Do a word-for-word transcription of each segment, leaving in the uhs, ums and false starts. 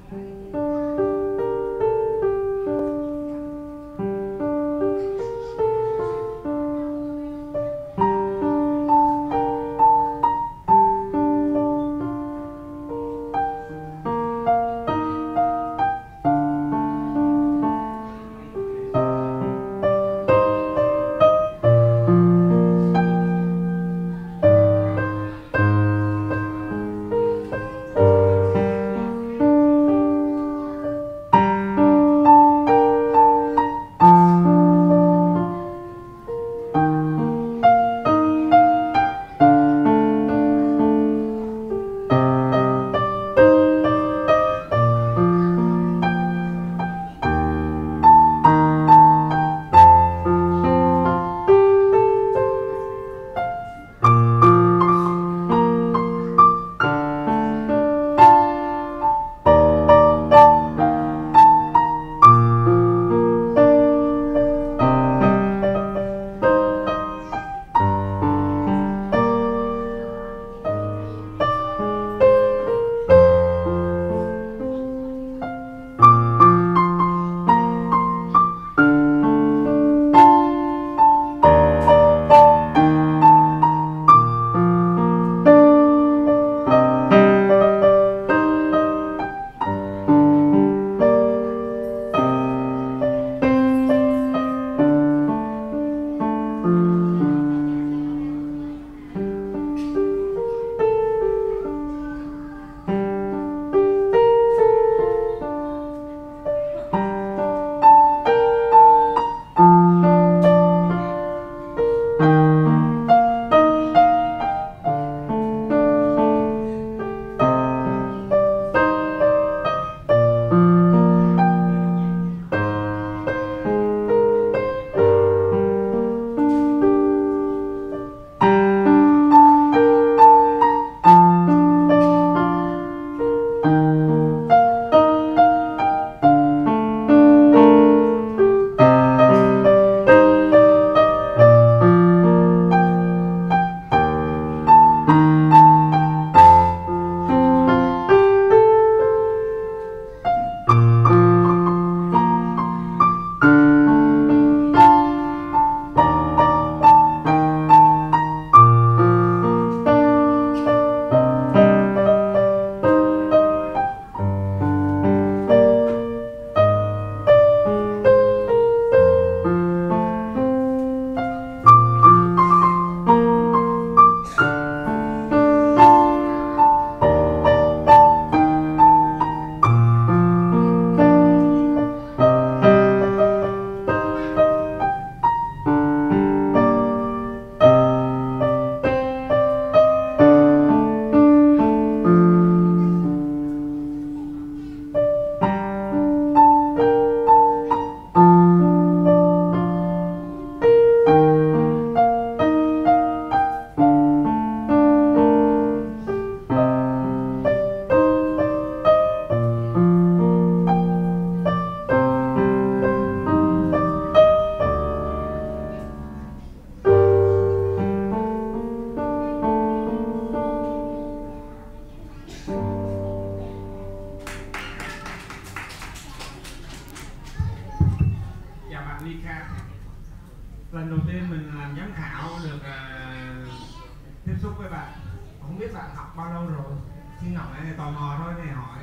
lần đầu tiên mình làm giám khảo được uh, tiếp xúc với bạn. Không biết bạn học bao lâu rồi? Xin hỏi này, tò mò thôi này, hỏi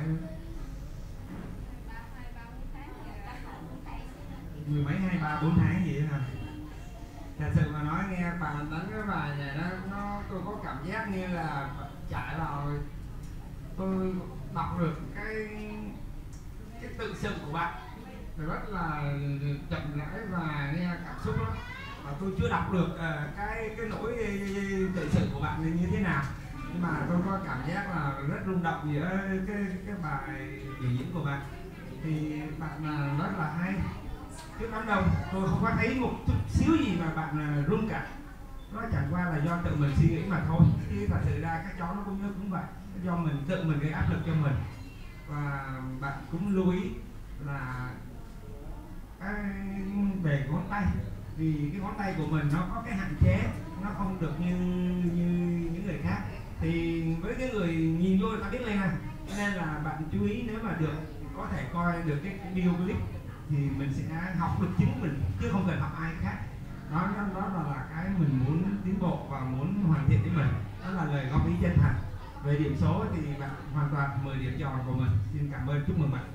mười mấy hai ba bốn tháng gì hả? Thật sự mà nói, nghe bạn đánh cái bài này đó, nó tôi có cảm giác như là chạy vào, tôi đọc được cái cái tự sự của bạn rất là chậm rãi và nghe cảm xúc lắm. Và tôi chưa đọc được uh, cái cái nỗi tự sự của bạn như thế nào, nhưng mà tôi có cảm giác là rất rung động giữa cái cái bài biểu diễn của bạn. Thì bạn uh, rất là hay. Trước đám đông tôi không có thấy một chút xíu gì mà bạn uh, rung cả. Nó chẳng qua là do tự mình suy nghĩ mà thôi. Chứ thật sự ra các cháu nó cũng cũng vậy, do mình tự mình gây áp lực cho mình. Và bạn cũng lưu ý là cái về ngón tay, vì cái ngón tay của mình nó có cái hạn chế, nó không được như như những người khác. Thì với cái người nhìn vô người ta biết lên này, nên là bạn chú ý nếu mà được có thể coi được cái, cái video clip thì mình sẽ học được chính mình chứ không cần học ai khác. Đó, đó, đó là, là cái mình muốn tiến bộ và muốn hoàn thiện với mình. Đó là lời góp ý chân thành. Về điểm số thì bạn hoàn toàn mười điểm tròn của mình. Xin cảm ơn, chúc mừng bạn.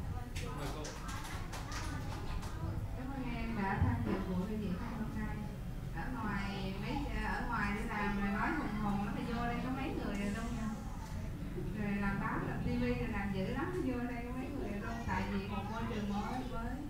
Cảm ơn em đã tham dự buổi biểu diễn ngày hôm nay. Ở ngoài mấy ở ngoài đi làm rồi nói hùng hùng nó phải vô đây có mấy người rồi đâu nha. Rồi làm báo làm tivi rồi làm dữ lắm, vô đây có mấy người rồi đâu, tại vì một môi trường mới mới